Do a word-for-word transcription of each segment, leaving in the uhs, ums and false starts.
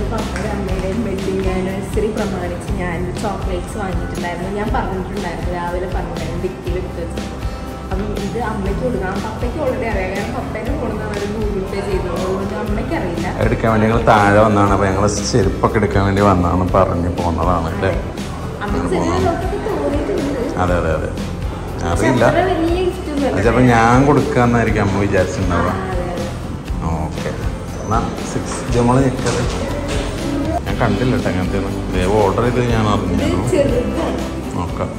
പപ്പയുടെ അമ്മയുടെയും wedding anniversary പ്രമാണിച്ച് ഞാൻ ചോക്ലേറ്റ്സ് വാങ്ങിയിട്ടുണ്ടായിരുന്നു. ഞാൻ പറഞ്ഞിട്ടുണ്ടായിരുന്നു, രാവിലെ പറഞ്ഞിട്ടുണ്ടായിരുന്നു ഡിക്കിയിൽ എടുത്ത് വെച്ചു. അപ്പം ഇത് അമ്മയ്ക്ക് കൊടുക്കണം. പപ്പയ്ക്ക് ഓൾറെഡി അറിയാം, കാരണം പപ്പേനെ കൊടുക്കുന്ന അവർ ഗൂഗിൾ പേ ചെയ്തു. അതുകൊണ്ട് അമ്മയ്ക്ക് അറിയില്ല. എടുക്കാൻ വേണ്ടി ഞങ്ങൾ താഴെ വന്നതാണ്. അപ്പോൾ ഞങ്ങൾ ചെരുപ്പൊക്കെ എടുക്കാൻ വേണ്ടി വന്നതാണ് പറഞ്ഞ് പോകുന്നതാണ് അല്ലേ? അതെ അതെ അതെ അറിയില്ല. ചിലപ്പോൾ ഞാൻ കൊടുക്കാന്നായിരിക്കും അമ്മ വിചാരിച്ചിട്ടുണ്ടാവുക. ഓക്കെ എന്നാൽ സിക്സ് നമ്മൾ ഞെക്കത് ഞാൻ കണ്ടില്ല കേട്ടോ അങ്ങനത്തെ ദൈവം ഓർഡർ ചെയ്ത് ഞാൻ അറിഞ്ഞു. നോക്കാം.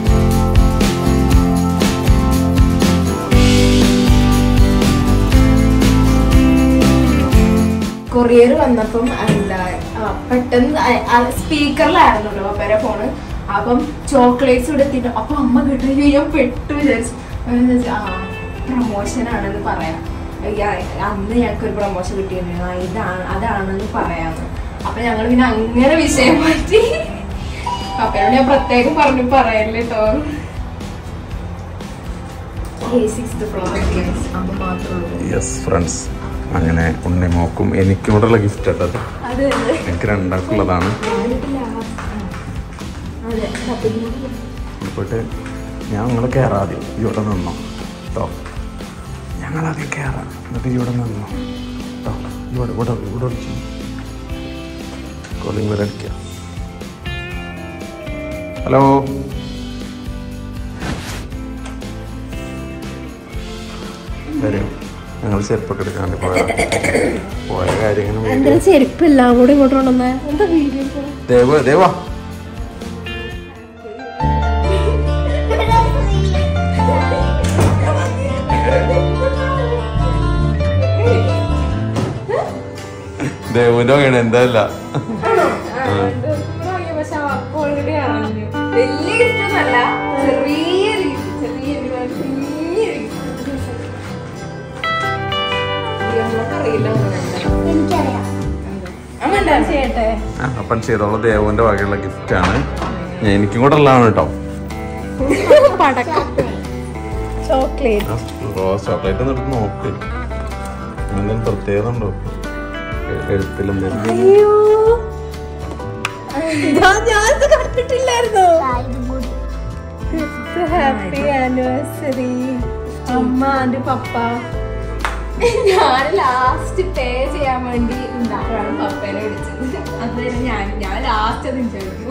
കൊറിയർ വന്നപ്പം എന്താ പെട്ടെന്ന് സ്പീക്കറിലായിരുന്നല്ലോ പപ്പേരെ ഫോണ്. അപ്പം ചോക്ലേറ്റ്സ് ഇവിടെ എത്തിയിട്ട് അപ്പൊ അമ്മ കേട്ടോ ഞാൻ പെട്ടു വിചാരിച്ചു. ആ പ്രമോഷൻ ആണെന്ന് പറയാം. അന്ന് ഞങ്ങൾക്കൊരു പ്രമോഷൻ കിട്ടിയിരുന്നു, ഇതാണ് അതാണെന്ന് പറയാന്ന്. അപ്പൊ ഞങ്ങൾ പിന്നെ അങ്ങനെ വിഷയം മാറ്റി. പപ്പയോട് ഞാൻ പ്രത്യേകം പറഞ്ഞു പറയല്ലേ കേട്ടോ. അമ്മ മാത്രമേ യെസ് ഫ്രണ്ട്സ്, അങ്ങനെ ഉണ്ണിമോക്കും എനിക്കും കൂടെയുള്ള ഗിഫ്റ്റ് കേട്ടത്. എനിക്ക് രണ്ടാൾക്കുള്ളതാണ്. പോയിട്ട് ഞാൻ നിങ്ങൾ കയറാതെ ഇവിടെ നിന്നോ കേട്ടോ. ഞങ്ങളാദ്യം കയറാം, എന്നിട്ട് ഇവിടെ നിന്നോ കേട്ടോ. ഇവിടെ ഇവിടെ ഇവിടെ വിളിച്ചു കോളിംഗ് വരെ അടിക്കുക. ഹലോ വരും. ഞങ്ങൾ ചെരുപ്പൊക്കെ എടുക്കാൻ വേണ്ടി പോയ പോയ കാര്യങ്ങളും ചെരുപ്പെല്ലാം കൂടെ ഇങ്ങോട്ട് കൊണ്ടുവന്നേ. എന്താ വീഡിയോ ദേവ ദേവാ ദേവുവിന്റെ വകയാണ് എന്തല്ല. അപ്പം ചെയ്തോളൂ, ദേവുവിന്റെ വകയുള്ള ഗിഫ്റ്റ് ആണ്. എനിക്കും കൂടെ ഉള്ളതാണ് കേട്ടോ. റോസ് ചോക്ലേറ്റ് എടുത്ത് നോക്ക്, എന്തെങ്കിലും പ്രത്യേകത ഉണ്ടോ എഴുത്തിലെന്തെങ്കിലും? കണ്ടിട്ടില്ലായിരുന്നു. ഹാപ്പി ആനിവേഴ്സറി അമ്മ ആൻഡ് പപ്പ. ഞാൻ ലാസ്റ്റ് പേ ചെയ്യാൻ വേണ്ടി ഉണ്ടാക്കാണ് പപ്പേനെ വിളിച്ചത്. അതുവരെ ഞാൻ ഞാൻ ലാസ്റ്റ് അത്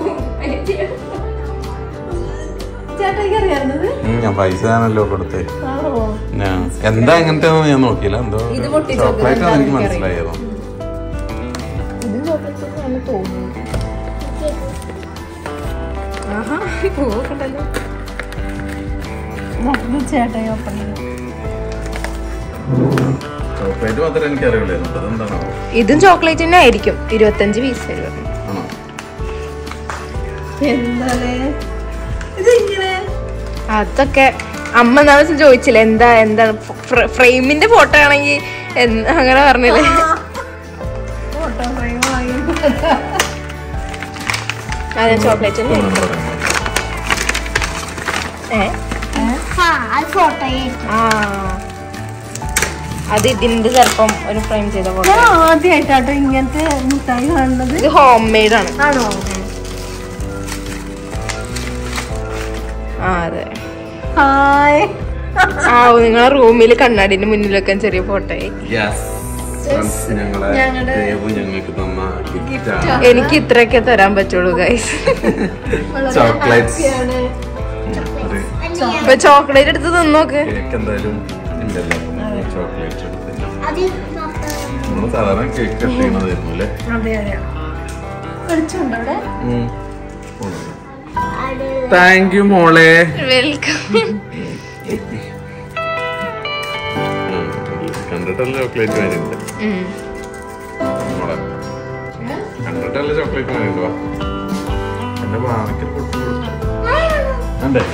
ചേട്ടായിക്ക് അറിയാവുന്നത്. ഞാൻ പൈസ ആണല്ലോ കൊടുത്തേ. എന്താ എങ്ങനത്തെ ഞാൻ നോക്കിയില്ല. എന്തോ ചോക്ലേറ്റ് ആണ് എനിക്ക് മനസ്സിലായതോ. ചോക്ലേറ്റ് മാത്രമേ എനിക്ക് അറിയില്ലായിരുന്നു. അതെന്താണോ? ഇതും ചോക്ലേറ്റ് തന്നെ ആയിരിക്കും. ഇരുപത്തഞ്ച് പീസ് വരും. അതൊക്കെ അമ്മ നാളെ ചോദിച്ചില്ല എന്താ എന്താണ് ഫ്രെയിമിന്റെ ഫോട്ടോ ആണെങ്കിൽ അങ്ങനെ പറഞ്ഞില്ലേ. അതെ ചോക്ലേറ്റ് അത് ഇതിന്റെ ചിലപ്പം ഒരു ഫ്രെയിം ചെയ്ത ഫോട്ടോ. ആദ്യമായിട്ടാട്ടോ ഇങ്ങനത്തെ മുട്ടായി കാണുന്നത്. ഇത് ഹോം മെയ്ഡ് ആണ്. ആണോ? ആ അതെ. ഹായ്. ആ നിങ്ങളെ റൂമിൽ കണ്ണാടിന്റെ മുന്നിലൊക്കെ ചെറിയ ഫോട്ടോ. എനിക്ക് ഇത്രയൊക്കെ തരാൻ പറ്റുള്ളൂ ഗൈസ്. ഇപ്പൊ ചോക്ലേറ്റ് എടുത്ത് തിന്നോക്ക്. സാധാരണ കേക്ക് കട്ട് ചെയ്യണതായിരുന്നു അല്ലേ? താങ്ക് യു മോളെ. വെൽക്കം. കണ്ടിട്ടല്ലേ ചോക്ലേറ്റ് വേനുണ്ട്. മോളെ കണ്ടിട്ടല്ലേ ചോക്ലേറ്റ് വേനുണ്ട്. എന്റെ ഭാവയ്ക്ക് കൊടുത്തു അല്ലേ?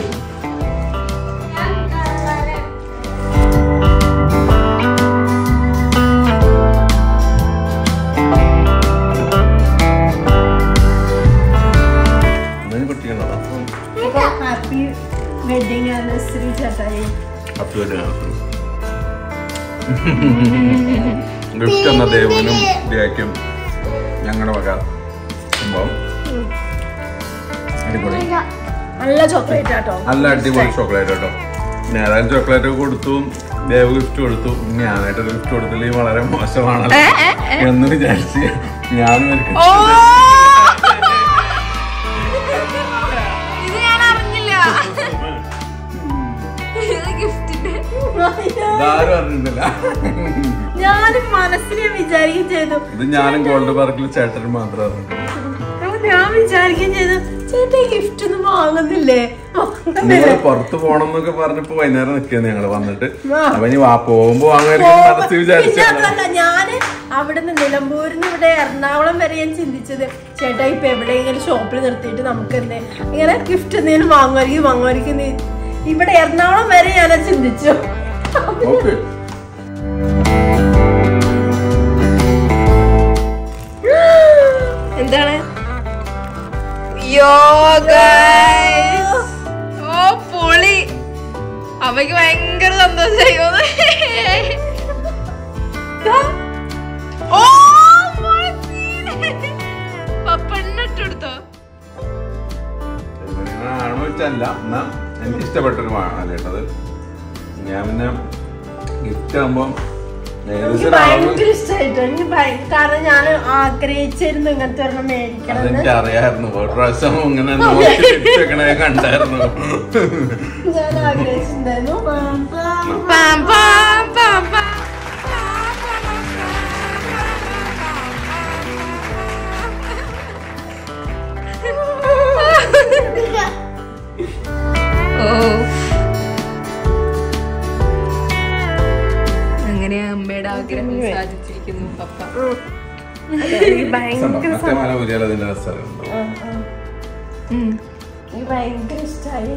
ഹാപ്പി വെഡിങ് ആനിവേഴ്സറി ചേട്ടായി. Happy wedding anniversary. ഗിഫ്റ്റ് എന്ന ദേവനും ഡിയാക്കും ഞങ്ങളുടെ വക സംഭവം അടിപൊളി, നല്ല ചോക്ലേറ്റ് ആട്ടോ, നല്ല അടിപൊളി ചോക്ലേറ്റ് കേട്ടോ. ഞാൻ ചോക്ലേറ്റ് കൊടുത്തു, ദേവ് ഗിഫ്റ്റ് കൊടുത്തു, ഞാനായിട്ടൊരു ഗിഫ്റ്റ് കൊടുത്തില്ലെങ്കിൽ വളരെ മോശമാണല്ലോ എന്ന് വിചാരിച്ച് ഞാനും ഒരു ആരും അറിഞ്ഞിട്ടില്ല. ഞാനും മനസ്സിനെ വിചാരിക്കുകയും ചെയ്തു, ഇത് ഞാനും ഗോൾഡ് പാർക്കിൽ ചേട്ടനും മാത്രം അറിഞ്ഞിട്ടുള്ളൂ. ഞാൻ വിചാരിക്കുകയും ചെയ്തു ചേട്ടാ ഗിഫ്റ്റ് ഒന്നും വാങ്ങുന്നില്ലേ, നിങ്ങള് പുറത്ത് പോണം എന്നൊക്കെ പറഞ്ഞപ്പോ വൈകുന്നേരം നിൽക്കുന്നു ഞങ്ങള് വന്നിട്ട്. അപ്പൊ ഇനി വാ പോകുമ്പോ വാങ്ങാൻ വിചാരിച്ചല്ല. ഞാന് അവിടുന്ന് നിലമ്പൂരിന്ന് ഇവിടെ എറണാകുളം വരെ ഞാൻ ചിന്തിച്ചത് ചേട്ടാ ഇപ്പൊ എവിടെയെങ്കിലും ഷോപ്പിൽ നിർത്തിയിട്ട് നമുക്ക് എന്തേ ഇങ്ങനെ ഗിഫ്റ്റ് എന്തെങ്കിലും വാങ്ങുമായിരിക്കും വാങ്ങുമായിരിക്കും ഇവിടെ എറണാകുളം വരെ ഞാനത് ചിന്തിച്ചു. എന്താണ് ഓ പൊളി, അവയ്ക്ക് ഭയങ്കര സന്തോഷമായി. ഓ പപ്പണ്ണിട്ടെടുത്തോ ആണോ വെച്ചല്ല, എന്നാ എനിക്ക് ഇഷ്ടപ്പെട്ടൊരു ആണ് കേട്ടത്. ഞാൻ പിന്നെ ഗിഫ്റ്റ് ആകുമ്പോ ഭയങ്കര ഇഷ്ടമായിട്ടോ, എനിക്ക് കാരണം ഞാൻ ആഗ്രഹിച്ചിരുന്നു ഇങ്ങനത്തെ ഒരെണ്ണം മേടിക്കണം. അതെനിക്ക് അറിയായിരുന്നു, ഒരു പ്രാവശ്യം ഇങ്ങനെ കണ്ടായിരുന്നു, ഞാൻ ആഗ്രഹിച്ചിട്ടുണ്ടായിരുന്നു. അങ്ങനെ അമ്മയുടെ ആഗ്രഹം സാധിച്ചിരിക്കുന്നു പപ്പ. ഭയങ്കര ഇഷ്ടമായി.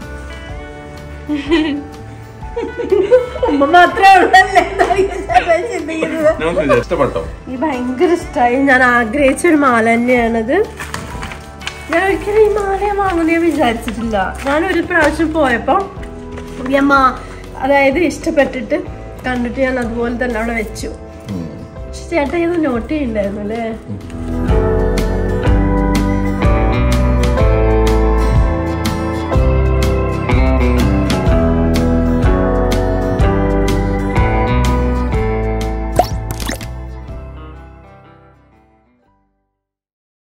അമ്മ മാത്രമേ ഉള്ളല്ലേ ഇഷ്ടപ്പെട്ടോ? ഈ ഭയങ്കര ഇഷ്ടമായി. ഞാൻ ആഗ്രഹിച്ചൊരു മാല തന്നെയാണത്. ഞാൻ ഒരിക്കലും ഈ മാലയെ വാങ്ങുന്നേ വിചാരിച്ചിട്ടില്ല. ഞാൻ ഒരു പ്രാവശ്യം പോയപ്പോ അമ്മ അതായത് ഇഷ്ടപ്പെട്ടിട്ട് കണ്ടിട്ട് ഞാൻ അതുപോലെ തന്നെ അവിടെ വെച്ചു. പക്ഷെ ചേട്ടാ ഇത് നോട്ട് ചെയ്യണ്ടായിരുന്നു അല്ലേ?